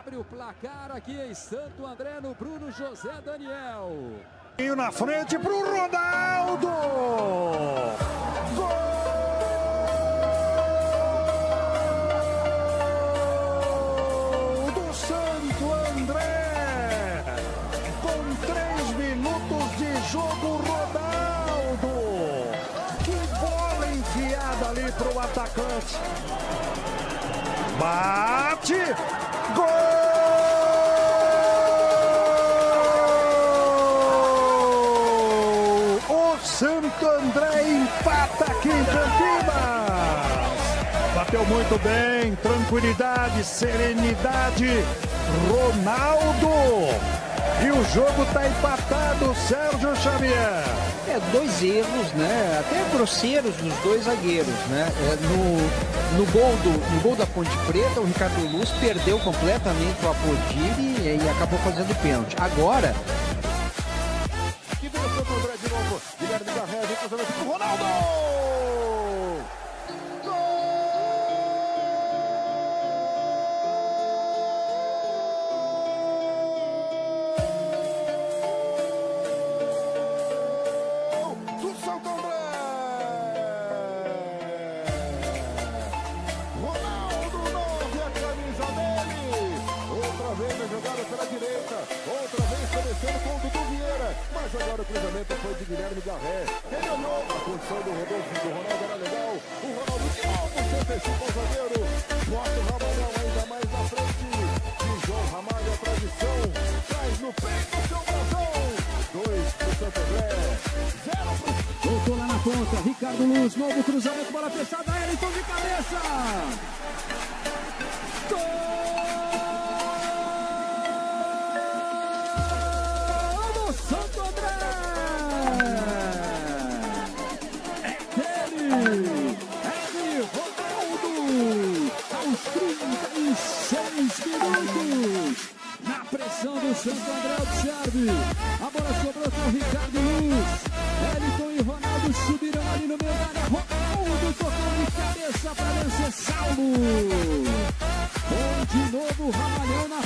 abre o placar aqui em Santo André no Bruno José Daniel. E na frente pro Ronaldo! Gol do Santo André! Com 3 minutos de jogo, Ronaldo! Que bola enfiada ali pro atacante! Bate! Gol! Santo André empata aqui em Campinas. Bateu muito bem, tranquilidade, serenidade. Ronaldo. E o jogo está empatado, Sérgio Xavier. 2 erros, né? Até grosseiros dos 2 zagueiros, né? No gol da Ponte Preta, o Ricardo Luz perdeu completamente o Apodi e acabou fazendo pênalti. Agora... Guilherme Garré, vem cruzamento pro Ronaldo! Gol! Do Santo André! Ronaldo, 9, a camisa dele! Outra vez a jogada pela direita, outra vez começando com o Dudu Vieira, mas agora o cruzamento foi de Guilherme Garré. Ele olhou, a condição do Rodolfo do Ronaldo era legal. O Ronaldo de novo se antecipa ao zagueiro. Bota o Ramalhão ainda mais na frente. E João Ramalho, a tradição, traz no peito o seu brasão. 2 pro Santo André, 0 pro... Voltou lá na ponta, Ricardo Luz, novo cruzamento, bola fechada, Elton de cabeça. Gol! Santo André! É de Ronaldo! Aos 36 minutos! Na pressão do Santo André, observe! A bola sobrou com o Ricardo Luz. Elton e Ronaldo subiram ali no meio da área. Ronaldo tocou de cabeça para vencer salvo. Com de novo o Ramalhão na